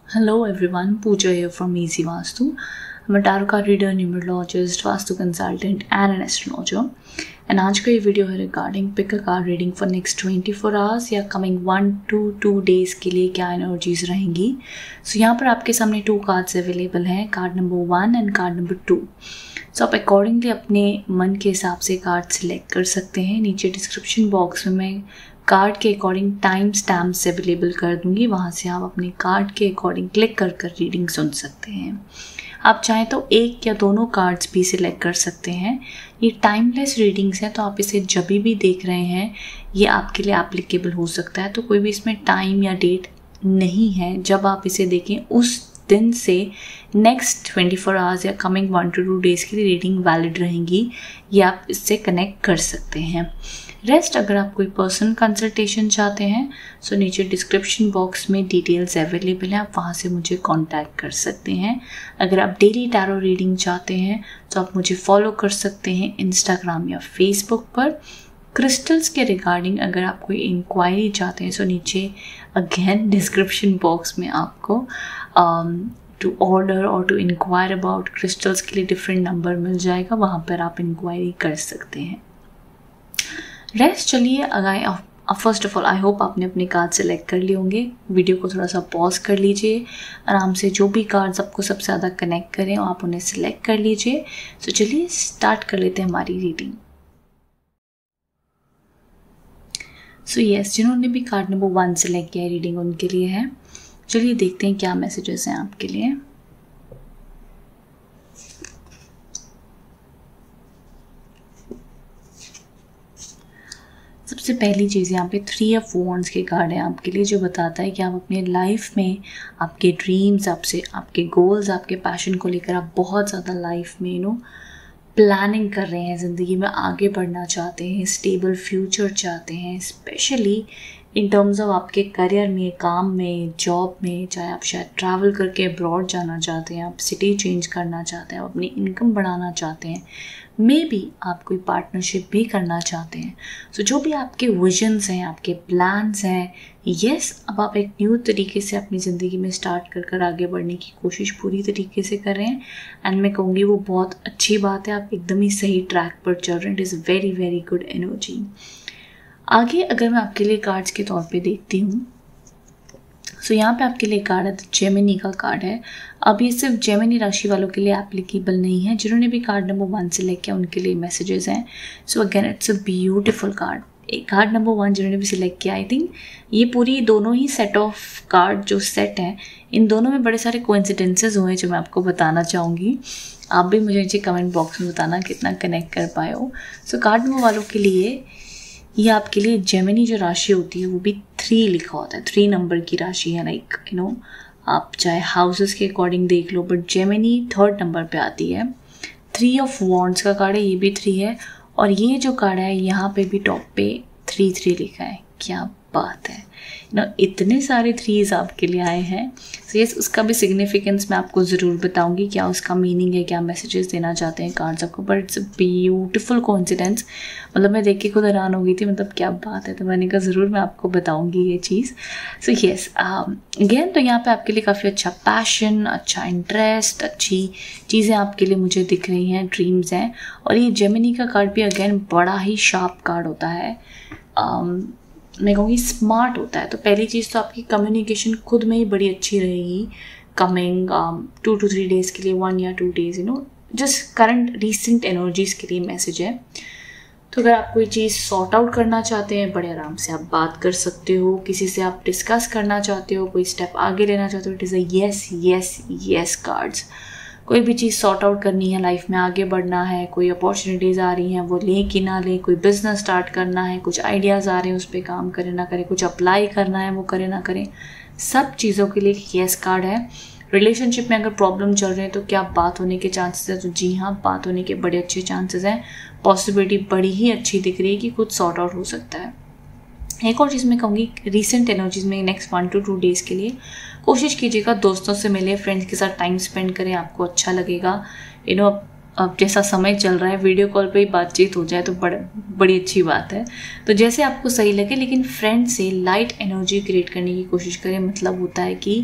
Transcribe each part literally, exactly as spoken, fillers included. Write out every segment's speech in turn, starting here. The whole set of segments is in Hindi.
Hello everyone, Pooja here from Easy Vastu. I'm a tarot card reader, numerologist, Vastu consultant and an astrologer. And आज का ये वीडियो है regarding pick a card reading for next twenty four hours या coming one to two days के लिए क्या एनर्जीज रहेंगी. सो so, यहाँ पर आपके सामने टू कार्ड्स अवेलेबल हैं, card number one and card number two. So आप अकॉर्डिंगली अपने मन के हिसाब से कार्ड सिलेक्ट कर सकते हैं. नीचे डिस्क्रिप्शन बॉक्स में मैं कार्ड के अकॉर्डिंग टाइम स्टैम्प्स अवेलेबल कर दूंगी, वहाँ से आप अपने कार्ड के अकॉर्डिंग क्लिक कर कर रीडिंग सुन सकते हैं. आप चाहें तो एक या दोनों कार्ड्स भी सिलेक्ट कर सकते हैं. ये टाइमलेस रीडिंग्स हैं, तो आप इसे जब भी देख रहे हैं ये आपके लिए एप्लीकेबल हो सकता है. तो कोई भी इसमें टाइम या डेट नहीं है. जब आप इसे देखें उस दिन से नेक्स्ट ट्वेंटी फोर आवर्स या coming one to two days की रीडिंग वैलिड रहेंगी. ये आप इससे कनेक्ट कर सकते हैं. रेस्ट अगर आप कोई पर्सनल कंसल्टेशन चाहते हैं सो नीचे डिस्क्रिप्शन बॉक्स में डिटेल्स अवेलेबल हैं, आप वहाँ से मुझे कांटेक्ट कर सकते हैं. अगर आप डेली टैरो रीडिंग चाहते हैं तो आप मुझे फॉलो कर सकते हैं इंस्टाग्राम या फेसबुक पर. क्रिस्टल्स के रिगार्डिंग अगर आप कोई इंक्वायरी चाहते हैं सो नीचे अगेन डिस्क्रिप्शन बॉक्स में आपको टू ऑर्डर और टू इंक्वायर अबाउट क्रिस्टल्स के लिए डिफरेंट नंबर मिल जाएगा, वहाँ पर आप इंक्वायरी कर सकते हैं. रेस्ट चलिए अगर first of all I hope आपने अपने कार्ड सेलेक्ट कर लिए होंगे. वीडियो को थोड़ा सा पॉज कर लीजिए, आराम से जो भी कार्ड्स आपको सबसे ज़्यादा कनेक्ट करें आप उन्हें सेलेक्ट कर लीजिए. सो चलिए स्टार्ट कर लेते हैं हमारी रीडिंग. सो यस, जिन्होंने भी कार्ड नंबर वन सेलेक्ट किया है रीडिंग उनके लिए है. चलिए देखते हैं क्या मैसेजेस हैं आपके लिए. सबसे पहली चीज़ यहाँ पे थ्री ऑफ वॉन्ड्स के कार्ड है आपके लिए, जो बताता है कि आप अपने लाइफ में आपके ड्रीम्स, आपसे आपके गोल्स, आपके पैशन को लेकर आप बहुत ज़्यादा लाइफ में यू नो प्लानिंग कर रहे हैं, ज़िंदगी में आगे बढ़ना चाहते हैं, स्टेबल फ्यूचर चाहते हैं, स्पेशली इन टर्म्स ऑफ आपके करियर में, काम में, जॉब में. चाहे आप शायद ट्रैवल करके अब्रॉड जाना चाहते हैं, आप सिटी चेंज करना चाहते हैं, आप अपनी इनकम बढ़ाना चाहते हैं, मे बी आप कोई पार्टनरशिप भी करना चाहते हैं. सो so, जो भी आपके विजन्स हैं, आपके प्लान्स हैं, यस अब आप एक न्यू तरीके से अपनी ज़िंदगी में स्टार्ट कर कर आगे बढ़ने की कोशिश पूरी तरीके से कर रहे हैं. एंड मैं कहूँगी वो बहुत अच्छी बात है, आप एकदम ही सही ट्रैक पर चल रहे हैं. It is very very good energy. आगे अगर मैं आपके लिए कार्ड्स के तौर पे देखती हूँ सो so, यहाँ पे आपके लिए कार्ड है जेमिनी का कार्ड है. अब ये सिर्फ जेमिनी राशि वालों के लिए एप्लीकेबल नहीं है, जिन्होंने भी कार्ड नंबर वन सिलेक्ट किया उनके लिए मैसेजेस हैं. So again it's a beautiful card. एक कार्ड नंबर वन जिन्होंने भी सिलेक्ट किया, आई थिंक ये पूरी दोनों ही सेट ऑफ कार्ड जो सेट हैं इन दोनों में बड़े सारे कोइंसिडेंसेस हुए जो मैं आपको बताना चाहूँगी. आप भी मुझे नीचे कमेंट बॉक्स में बताना कितना कनेक्ट कर पाए हो. सो कार्ड नंबर वालों के लिए ये आपके लिए जेमिनी जो राशि होती है वो भी थ्री लिखा होता है, थ्री नंबर की राशि है. लाइक यू नो आप चाहे हाउसेस के अकॉर्डिंग देख लो, बट जेमिनी थर्ड नंबर पे आती है. थ्री ऑफ वॉन्ड्स का कार्ड है, ये भी थ्री है. और ये जो कार्ड है यहाँ पे भी टॉप पे थ्री थ्री लिखा है. क्या बात है, ना इतने सारे थ्रीज आपके लिए आए हैं. सो यस उसका भी सिग्निफिकेंस मैं आपको ज़रूर बताऊंगी, क्या उसका मीनिंग है, क्या मैसेजेस देना चाहते हैं कार्ड्स आपको. But it's a beautiful coincidence. मतलब मैं देख के खुद हैरान हो गई थी, मतलब क्या बात है. तो मैंने कहा ज़रूर मैं आपको बताऊंगी ये चीज़. सो यस अगेन तो यहाँ पे आपके लिए काफ़ी अच्छा पैशन, अच्छा इंटरेस्ट, अच्छी चीज़ें आपके लिए मुझे दिख रही हैं, ड्रीम्स हैं. और ये जेमिनी का कार्ड भी अगेन बड़ा ही शार्प कार्ड होता है, um, मैं कहूँगी स्मार्ट होता है. तो पहली चीज़ तो आपकी कम्युनिकेशन खुद में ही बड़ी अच्छी रहेगी coming two to three days के लिए, वन या two days you know just current recent energies के लिए मैसेज है. तो अगर आप कोई चीज़ सॉर्ट आउट करना चाहते हैं बड़े आराम से आप बात कर सकते हो. किसी से आप डिस्कस करना चाहते हो, कोई स्टेप आगे लेना चाहते हो, it is a yes yes yes cards. कोई भी चीज़ सॉर्ट आउट करनी है, लाइफ में आगे बढ़ना है, कोई अपॉर्चुनिटीज़ आ रही हैं वो लें कि ना लें, कोई बिजनेस स्टार्ट करना है, कुछ आइडियाज़ आ रहे हैं उस पर काम करें ना करें, कुछ अप्लाई करना है वो करें ना करें, सब चीज़ों के लिए येस कार्ड है. रिलेशनशिप में अगर प्रॉब्लम चल रहे हैं तो क्या बात होने के चांसेस हैं, तो जी हाँ बात होने के बड़े अच्छे चांसेस हैं. पॉसिबिलिटी बड़ी ही अच्छी दिख रही है कि कुछ सॉर्ट आउट हो सकता है. एक और चीज़ मैं कहूँगी रीसेंट एनर्जीज में next one to two days के लिए कोशिश कीजिएगा दोस्तों से मिले, फ्रेंड्स के साथ टाइम स्पेंड करें, आपको अच्छा लगेगा. यू नो अब जैसा समय चल रहा है वीडियो कॉल पे ही बातचीत हो जाए तो बड़ बड़ी अच्छी बात है। तो जैसे आपको सही लगे, लेकिन फ्रेंड से लाइट एनर्जी क्रिएट करने की कोशिश करें। मतलब होता है कि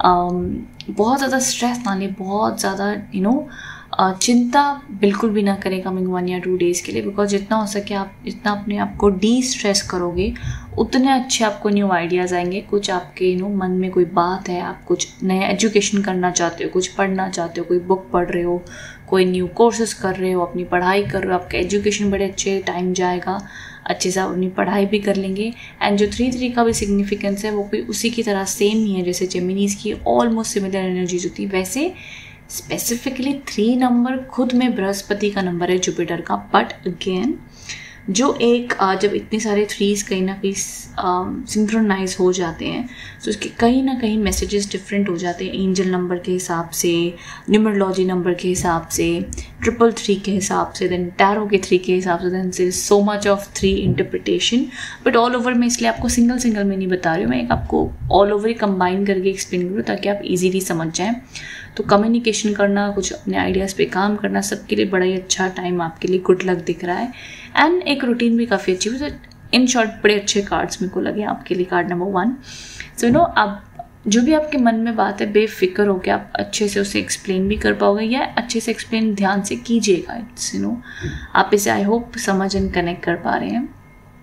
बहुत ज़्यादा स्ट्रेस ना लें, बहुत ज़्यादा यू नो चिंता बिल्कुल भी ना करें कमिंग वन या टू डेज़ के लिए, बिकॉज जितना हो सके आप जितना अपने आप को डी स्ट्रेस करोगे उतने अच्छे आपको न्यू आइडियाज़ आएंगे। कुछ आपके यू नो मन में कोई बात है, आप कुछ नया एजुकेशन करना चाहते हो, कुछ पढ़ना चाहते हो, कोई बुक पढ़ रहे हो, कोई न्यू कोर्सेज कर रहे हो, अपनी पढ़ाई कर रहे हो, आपका एजुकेशन बड़े अच्छे टाइम जाएगा, अच्छे से आप अपनी पढ़ाई भी कर लेंगे। एंड जो थ्री थ्री का भी सिग्निफिकेंस है वो भी उसी की तरह सेम ही है जैसे जेमिनीज की ऑलमोस्ट सिमिलर एनर्जीज होती है। वैसे स्पेसिफिकली थ्री नंबर खुद में बृहस्पति का नंबर है, जुपिटर का, बट अगेन जो एक जब इतने सारे थ्रीज कहीं ना कहीं सिंक्रोनाइज हो जाते हैं तो उसके कहीं ना कहीं मैसेजेस डिफरेंट हो जाते हैं, एंजल नंबर के हिसाब से, न्यूमरोलॉजी नंबर के हिसाब से, ट्रिपल थ्री के हिसाब से, देन टैरो के थ्री के हिसाब से, देन से so much of three interpretation. But all over मैं इसलिए आपको सिंगल सिंगल में नहीं बता रही हूँ, मैं एक आपको ऑल ओवर ही कंबाइन करके एक्सप्लेन करूँ ताकि आप इजीली समझ जाएं। तो कम्युनिकेशन करना, कुछ अपने आइडियाज़ पे काम करना, सबके लिए बड़ा ही अच्छा टाइम आपके लिए गुड लक दिख रहा है। एंड एक रूटीन भी काफ़ी अच्छी है। इन शॉर्ट बड़े अच्छे कार्ड्स मेरे को लगे आपके लिए। Card number one, so you know आप जो भी आपके मन में बात है बेफिक्र होकर आप अच्छे से उसे एक्सप्लेन भी कर पाओगे, या अच्छे से एक्सप्लेन ध्यान से कीजिएगा। इट्स यू नो आप इसे आई होप समझ एंड कनेक्ट कर पा रहे हैं।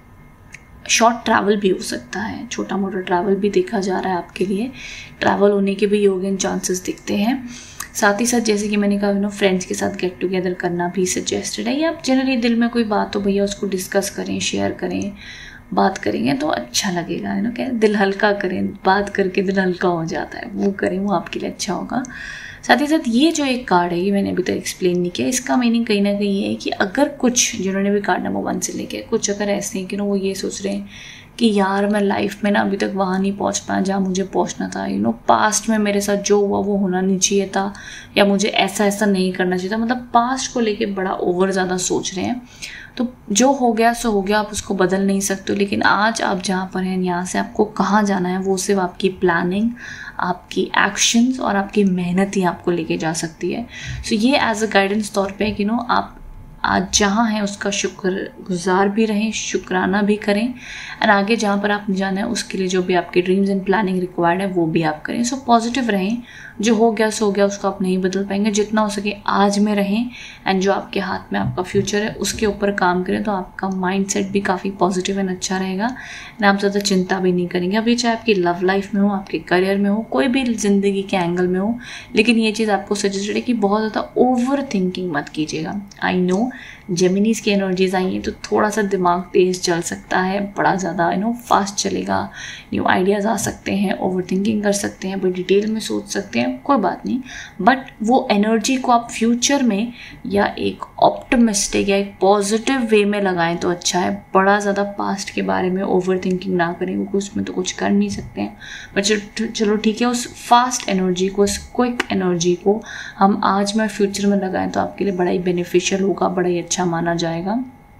शॉर्ट ट्रैवल भी हो सकता है, छोटा मोटा ट्रैवल भी देखा जा रहा है आपके लिए, ट्रैवल होने के भी योग एंड चांसेस दिखते हैं। साथ ही साथ जैसे कि मैंने कहा यू नो फ्रेंड्स के साथ गेट टुगेदर करना भी सजेस्टेड है, या आप जनरली दिल में कोई बात हो भैया उसको डिस्कस करें, शेयर करें, बात करेंगे तो अच्छा लगेगा। यू नो क्या दिल हल्का करें, बात करके दिल हल्का हो जाता है, वो करें, वो आपके लिए अच्छा होगा। साथ ही साथ ये जो एक कार्ड है, ये मैंने अभी तक एक्सप्लेन नहीं किया, इसका मीनिंग कहीं ना कहीं ये है कि अगर कुछ जिन्होंने भी कार्ड नंबर वन से लेके कुछ अगर ऐसे हैं कि ना वो ये सोच रहे हैं कि यार मैं लाइफ में ना अभी तक वहाँ नहीं पहुँच पाया जहाँ मुझे पहुँचना था, यू नो पास्ट में मेरे साथ जो हुआ वो होना नहीं चाहिए था, या मुझे ऐसा ऐसा नहीं करना चाहिए था, मतलब पास्ट को लेके बड़ा ओवर ज़्यादा सोच रहे हैं। तो जो हो गया सो हो गया, आप उसको बदल नहीं सकते हो, लेकिन आज आप जहाँ पर हैं यहाँ से आपको कहाँ जाना है वो सिर्फ आपकी प्लानिंग, आपकी एक्शंस और आपकी मेहनत ही आपको लेके जा सकती है। सो so, ये एज अ गाइडेंस तौर पे कि नो आप आज जहाँ हैं उसका शुक्र गुजार भी रहें, शुक्राना भी करें, एंड आगे जहाँ पर आप जाना है उसके लिए जो भी आपके ड्रीम्स एंड प्लानिंग रिक्वायर्ड है वो भी आप करें। सो पॉजिटिव रहें, जो हो गया सो हो गया, उसको आप नहीं बदल पाएंगे, जितना हो सके आज में रहें, एंड जो आपके हाथ में आपका फ्यूचर है उसके ऊपर काम करें तो आपका माइंड सेट भी काफ़ी पॉजिटिव एंड अच्छा रहेगा, एंड आप ज़्यादा चिंता भी नहीं करेंगे। अब ये चाहे आपकी लव लाइफ में हो, आपके करियर में हो, कोई भी ज़िंदगी के एंगल में हो, लेकिन ये चीज़ आपको सजेस्टेड है कि बहुत ज़्यादा ओवर थिंकिंग मत कीजिएगा। आई नो जेमिनीज की एनर्जीज आई हैं तो थोड़ा सा दिमाग तेज चल सकता है, बड़ा ज़्यादा यू नो फास्ट चलेगा, न्यू आइडियाज़ आ सकते हैं, ओवर थिंकिंग कर सकते हैं, बड़ी डिटेल में सोच सकते हैं, कोई बात नहीं, बट वो एनर्जी को आप फ्यूचर में या एक ऑप्टिमिस्टिक या एक पॉजिटिव वे में लगाएं तो अच्छा है। बड़ा ज़्यादा पास्ट के बारे में ओवर थिंकिंग ना करें, क्योंकि उसमें तो कुछ कर नहीं सकते हैं, बट चलो ठीक है, उस फास्ट एनर्जी को, उस क्विक एनर्जी को हम आज में फ्यूचर में लगाएं तो आपके लिए बड़ा ही बेनिफिशियल होगा, बड़ा ही अच्छा माना जाएगा।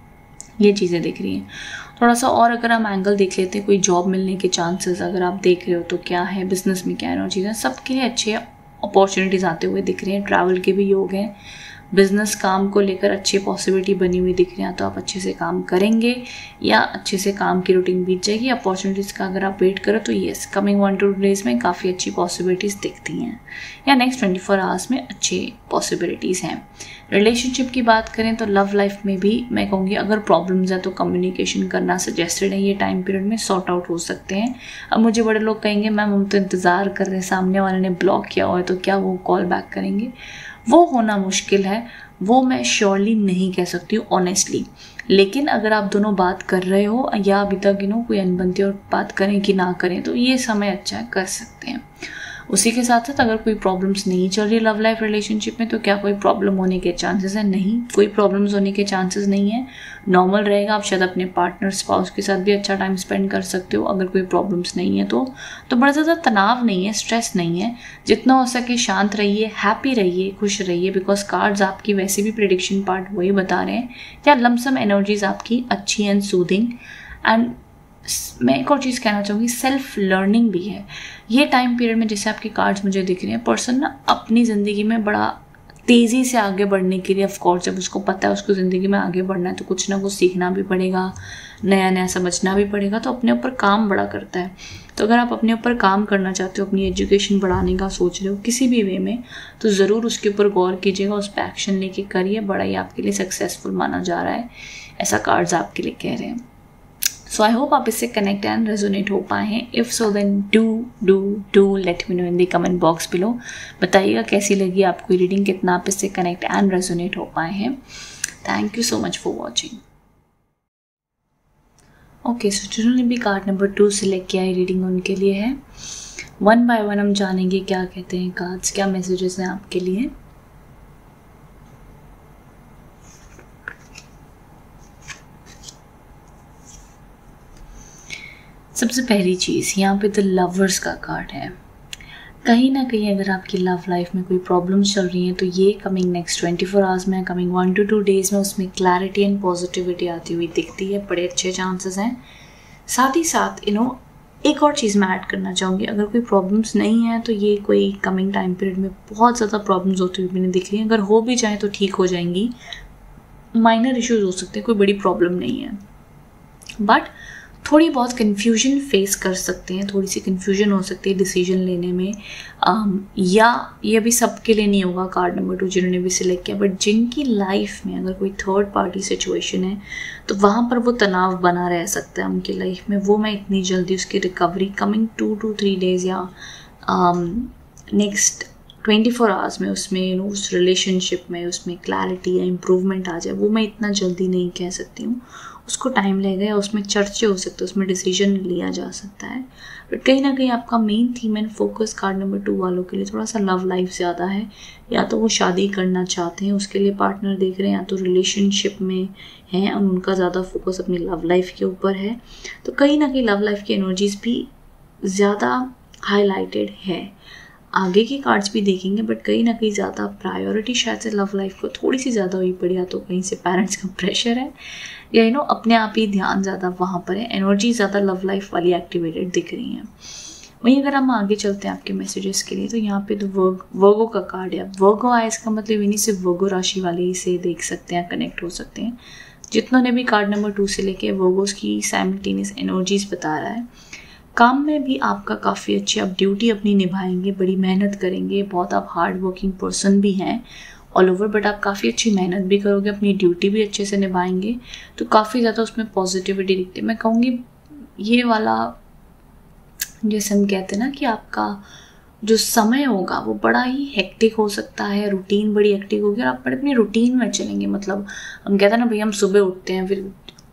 ये चीज़ें दिख रही हैं। थोड़ा सा और अगर हम एंगल देख लेते हैं, कोई जॉब मिलने के चांसेस अगर आप देख रहे हो तो क्या है, बिजनेस में क्या एनर्जीज है, सबके लिए अच्छे अपॉर्चुनिटीज़ आते हुए दिख रहे हैं। ट्रैवल के भी योग हैं, बिजनेस काम को लेकर अच्छी पॉसिबिलिटी बनी हुई दिख रही है, तो आप अच्छे से काम करेंगे या अच्छे से काम की रूटीन बीत जाएगी। अपॉर्चुनिटीज़ का अगर आप वेट करो तो yes coming one two days में काफ़ी अच्छी पॉसिबिलिटीज़ दिखती हैं, या नेक्स्ट ट्वेंटी फोर आवर्स में अच्छी पॉसिबिलिटीज़ हैं। रिलेशनशिप की बात करें तो लव लाइफ में भी मैं कहूँगी अगर प्रॉब्लम्स है तो कम्युनिकेशन करना सजेस्टेड है, ये टाइम पीरियड में सॉर्ट आउट हो सकते हैं। अब मुझे बड़े लोग कहेंगे मैम हम तो इंतज़ार कर रहे हैं, सामने वाले ने ब्लॉक किया हुआ है तो क्या वो कॉल बैक करेंगे, वो होना मुश्किल है, वो मैं श्योरली नहीं कह सकती हूँ ऑनेस्टली। लेकिन अगर आप दोनों बात कर रहे हो या अभी तक यू नो कोई अनबनती और बात करें कि ना करें तो ये समय अच्छा है, कर सकते हैं। उसी के साथ साथ अगर कोई प्रॉब्लम्स नहीं चल रही लव लाइफ रिलेशनशिप में तो क्या कोई प्रॉब्लम होने के चांसेस है, नहीं, कोई प्रॉब्लम्स होने के चांसेस नहीं है, नॉर्मल रहेगा। आप शायद अपने पार्टनर स्पाउस के साथ भी अच्छा टाइम स्पेंड कर सकते हो अगर कोई प्रॉब्लम्स नहीं है तो तो बड़ा ज़्यादा तनाव नहीं है, स्ट्रेस नहीं है, जितना हो सके शांत रहिए, हैप्पी रहिए, खुश रहिए, बिकॉज कार्ड्स आपकी वैसे भी प्रेडिक्शन पार्ट वही बता रहे हैं, या लमसम एनर्जीज आपकी अच्छी एंड सूदिंग। एंड मैं एक और चीज़ कहना चाहूँगी, सेल्फ लर्निंग भी है ये टाइम पीरियड में। जैसे आपके कार्ड्स मुझे दिख रहे हैं, पर्सन ना अपनी ज़िंदगी में बड़ा तेज़ी से आगे बढ़ने के लिए ऑफ कोर्स जब उसको पता है उसको ज़िंदगी में आगे बढ़ना है तो कुछ ना कुछ सीखना भी पड़ेगा, नया नया समझना भी पड़ेगा, तो अपने ऊपर काम बड़ा करता है। तो अगर आप अपने ऊपर काम करना चाहते हो, अपनी एजुकेशन बढ़ाने का सोच रहे हो किसी भी वे में, तो ज़रूर उसके ऊपर गौर कीजिएगा, उस पर एक्शन लेके करिए, बड़ा ही आपके लिए सक्सेसफुल माना जा रहा है, ऐसा कार्ड्स आपके लिए कह रहे हैं। सो आई होप आप इससे कनेक्ट एंड रेजोनेट हो पाए हैं। If so then do do do let me know in the comment box below. बताइएगा कैसी लगी आपको रीडिंग, कितना आप इससे कनेक्ट एंड रेजोनेट हो पाए हैं। Thank you so much for watching. Okay, so जिन्होंने भी कार्ड नंबर टू सिलेक्ट किया है, रीडिंग उनके लिए है। वन बाय वन हम जानेंगे क्या कहते हैं कार्ड्स, क्या मैसेजेस हैं आपके लिए। सबसे पहली चीज़ यहाँ पे द लवर्स का कार्ड है। कहीं ना कहीं अगर आपकी लव लाइफ में कोई प्रॉब्लम्स चल रही हैं तो ये coming next twenty four hours में, coming one to two days में उसमें क्लैरिटी एंड पॉजिटिविटी आती हुई दिखती है, बड़े अच्छे चांसेस हैं। साथ ही साथ यू नो एक और चीज़ मैं ऐड करना चाहूँगी, अगर कोई प्रॉब्लम्स नहीं है तो ये कोई कमिंग टाइम पीरियड में बहुत ज़्यादा प्रॉब्लम्स होती हुई मैंने दिख रही हैं। अगर हो भी जाए तो ठीक हो जाएंगी, माइनर इश्यूज हो सकते हैं, कोई बड़ी प्रॉब्लम नहीं है, बट थोड़ी बहुत कन्फ्यूजन फेस कर सकते हैं, थोड़ी सी कन्फ्यूजन हो सकती है डिसीजन लेने में, um, या ये भी सबके लिए नहीं होगा कार्ड नंबर टू जिन्होंने भी सिलेक्ट किया, बट जिनकी लाइफ में अगर कोई थर्ड पार्टी सिचुएशन है तो वहाँ पर वो तनाव बना रह सकता है उनकी लाइफ में। वो मैं इतनी जल्दी उसकी recovery coming two to three days या नेक्स्ट ट्वेंटी फोर आवर्स में उसमें यू नो उस रिलेशनशिप में उसमें क्लैरिटी या इम्प्रूवमेंट आ जाए, वो मैं इतना जल्दी नहीं कह सकती हूँ। उसको टाइम लगेगा या उसमें चर्चे हो सकते हैं, उसमें डिसीजन लिया जा सकता है, बट कहीं ना कहीं आपका main theme and focus card number two वालों के लिए थोड़ा सा लव लाइफ ज़्यादा है। या तो वो शादी करना चाहते हैं, उसके लिए पार्टनर देख रहे हैं, या तो रिलेशनशिप में हैं और उनका ज़्यादा फोकस अपनी लव लाइफ के ऊपर है। तो कहीं ना कहीं लव लाइफ की एनर्जीज भी ज़्यादा हाईलाइटेड है। आगे के कार्ड्स भी देखेंगे, बट कहीं ना कहीं ज़्यादा प्रायोरिटी शायद से लव लाइफ को थोड़ी सी ज़्यादा हुई पड़ी, या तो कहीं से पेरेंट्स का प्रेशर है या यू नो अपने आप ही ध्यान ज़्यादा वहाँ पर है, एनर्जी ज़्यादा लव लाइफ वाली एक्टिवेटेड दिख रही हैं। वहीं अगर हम आगे चलते हैं आपके मैसेजेस के लिए, तो यहाँ पे तो वर्ग वर्गो का कार्ड है। वर्गो आया इसका मतलब इन्हीं से वर्गो राशि वाले ही से देख सकते हैं, कनेक्ट हो सकते हैं। जितनों ने भी कार्ड नंबर टू से लेके वर्गोस की साइमल्टेनियस एनर्जीज बता रहा है। काम में भी आपका काफ़ी अच्छी आप ड्यूटी अपनी निभाएंगे, बड़ी मेहनत करेंगे, बहुत आप हार्ड वर्किंग पर्सन भी हैं ऑल ओवर, बट आप काफ़ी अच्छी मेहनत भी करोगे, अपनी ड्यूटी भी अच्छे से निभाएंगे, तो काफ़ी ज़्यादा उसमें पॉजिटिविटी दिखती है। मैं कहूँगी ये वाला जैसे हम कहते हैं ना कि आपका जो समय होगा वो बड़ा ही हेक्टिक हो सकता है, रूटीन बड़ी हेक्टिक होगी और आप बड़े अपनी रूटीन में चलेंगे। मतलब हम कहते हैं ना भाई हम सुबह उठते हैं, फिर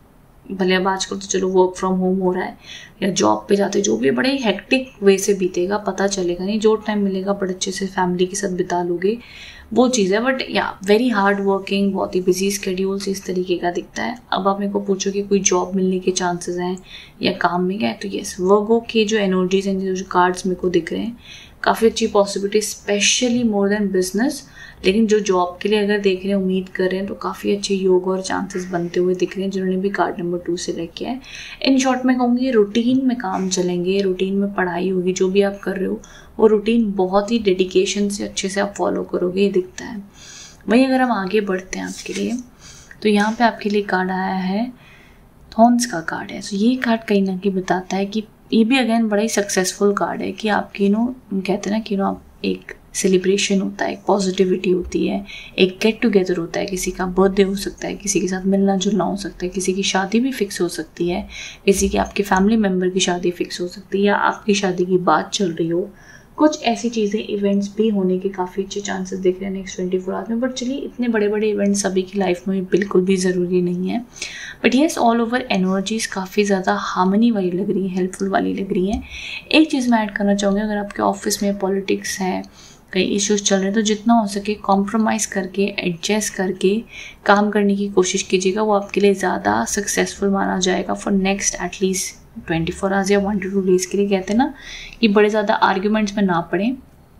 भले अब आजकल तो चलो वर्क फ्रॉम होम हो रहा है या जॉब पे जाते, जो भी बड़े ही हेक्टिक वे से बीतेगा, पता चलेगा नहीं, जो टाइम मिलेगा बड़े अच्छे से फैमिली के साथ बिता लोगे, वो चीज़ है। बट या वेरी हार्ड वर्किंग, बहुत ही बिजी स्केड्यूल्स इस तरीके का दिखता है। अब आप मेरे को पूछो कि कोई जॉब मिलने के चांसेस हैं या काम में क्या है, तो यस वर्गो के जो एनर्जीज हैं, जो कार्ड्स मेरे को दिख रहे हैं, काफ़ी अच्छी possibility, specially more than business. लेकिन जो जॉब के लिए अगर देख रहे हैं, उम्मीद कर रहे हैं, तो काफ़ी अच्छे योग और चांसेस बनते हुए दिख रहे हैं जिन्होंने भी कार्ड नंबर टू से लेके किया है। इन शॉर्ट में कहूँगी रूटीन में काम चलेंगे, रूटीन में पढ़ाई होगी, जो भी आप कर रहे हो वो रूटीन बहुत ही डेडिकेशन से अच्छे से आप फॉलो करोगे, ये दिखता है। वहीं अगर हम आगे बढ़ते हैं आपके लिए, तो यहाँ पे आपके लिए कार्ड आया है थॉर्न्स का कार्ड है। तो ये कार्ड कहीं ना कहीं बताता है कि ये भी अगेन बड़ा ही सक्सेसफुल कार्ड है कि आपकी नो कहते हैं ना कि नो आप एक सेलिब्रेशन होता है, एक पॉजिटिविटी होती है, एक गेट टुगेदर होता है, किसी का बर्थडे हो सकता है, किसी के साथ मिलना जुलना हो सकता है, किसी की शादी भी फिक्स हो सकती है, किसी की आपके फैमिली मेम्बर की शादी फिक्स हो सकती है, या आपकी शादी की बात चल रही हो। कुछ ऐसी चीज़ें इवेंट्स भी होने के काफ़ी अच्छे चांसेस दिख रहे हैं नेक्स्ट ट्वेंटी फोर आवर्स में। बट चलिए इतने बड़े बड़े इवेंट्स सभी की लाइफ में बिल्कुल भी ज़रूरी नहीं है, but yes all over energies काफ़ी ज़्यादा हार्मनी वाली लग रही है, हेल्पफुल वाली लग रही है। एक चीज़ मैं ऐड करना चाहूँगी, अगर आपके ऑफिस में पॉलिटिक्स है, कई इश्यूज चल रहे हैं, तो जितना हो सके कॉम्प्रोमाइज़ करके एडजस्ट करके काम करने की कोशिश कीजिएगा, वो आपके लिए ज़्यादा सक्सेसफुल माना जाएगा for next at least twenty four hours या वन टू टू डेज़ के लिए। कहते हैं ना कि बड़े ज़्यादा आर्ग्यूमेंट्स में ना पड़ें,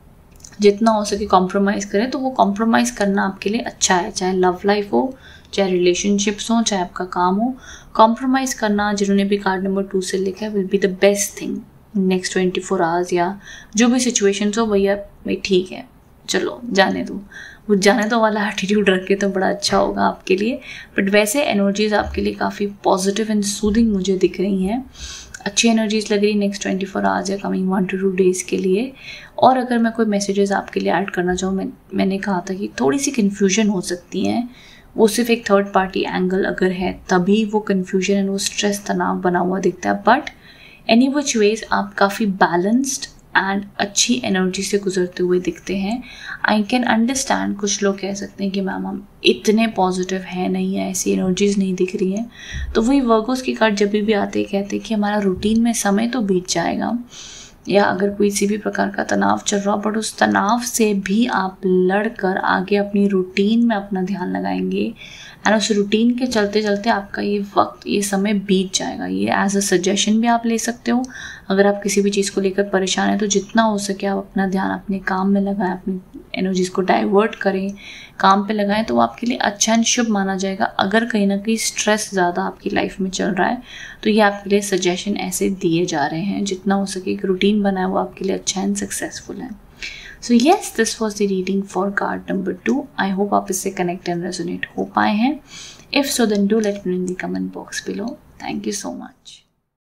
जितना हो सके कॉम्प्रोमाइज़ करें, तो वो कॉम्प्रोमाइज़ करना आपके लिए अच्छा है, चाहे लव लाइफ हो, चाहे रिलेशनशिप्स हो, चाहे आपका काम हो। कॉम्प्रोमाइज़ करना जिन्होंने भी कार्ड नंबर टू से लिखा है will be the best thing next twenty four hours, या जो भी सिचुएशंस हो भैया भाई ठीक है, चलो जाने दो, वो जाने दो वाला एटीट्यूड रखे तो बड़ा अच्छा होगा आपके लिए। बट वैसे एनर्जीज़ आपके लिए काफ़ी पॉजिटिव एंड सूदिंग मुझे दिख रही हैं, अच्छी एनर्जीज लग रही नेक्स्ट ट्वेंटी फोर आवर्स या coming one to two days के लिए। और अगर मैं कोई मैसेजेस आपके लिए ऐड करना चाहूँ, मैं मैंने कहा था कि थोड़ी सी कन्फ्यूजन हो सकती हैं, वो सिर्फ एक थर्ड पार्टी एंगल अगर है तभी वो कन्फ्यूजन एंड वो स्ट्रेस तनाव बना हुआ दिखता है। बट एनी विच वेज आप काफ़ी बैलेंस्ड एंड अच्छी एनर्जी से गुजरते हुए दिखते हैं। आई कैन अंडरस्टैंड, कुछ लोग कह सकते हैं कि मैम हम इतने पॉजिटिव हैं नहीं है, ऐसी एनर्जीज नहीं दिख रही हैं। तो वही वर्गोस की कार्ड जब भी आते हैं कहते हैं कि हमारा रूटीन में समय तो बीत जाएगा, या अगर कोई किसी भी प्रकार का तनाव चल रहा हो, बट उस तनाव से भी आप लड़कर आगे अपनी रूटीन में अपना ध्यान लगाएंगे एंड उस रूटीन के चलते चलते आपका ये वक्त, ये समय बीत जाएगा। ये एज अ सजेशन भी आप ले सकते हो। अगर आप किसी भी चीज़ को लेकर परेशान हैं तो जितना हो सके आप अपना ध्यान अपने काम में लगाएं, अपनी एनर्जीज को डाइवर्ट करें, काम पे लगाएं, तो वो आपके लिए अच्छा एंड शुभ माना जाएगा। अगर कहीं ना कहीं स्ट्रेस ज़्यादा आपकी लाइफ में चल रहा है तो ये आपके लिए सजेशन ऐसे दिए जा रहे हैं, जितना हो सके एक रूटीन बनाए वो आपके लिए अच्छा एंड सक्सेसफुल है। So yes, this was the reading for card number two. I hope आप इससे कनेक्ट एंड रेजोनेट हो पाए हैं। If so then do let me in the comment box below. Thank you so much.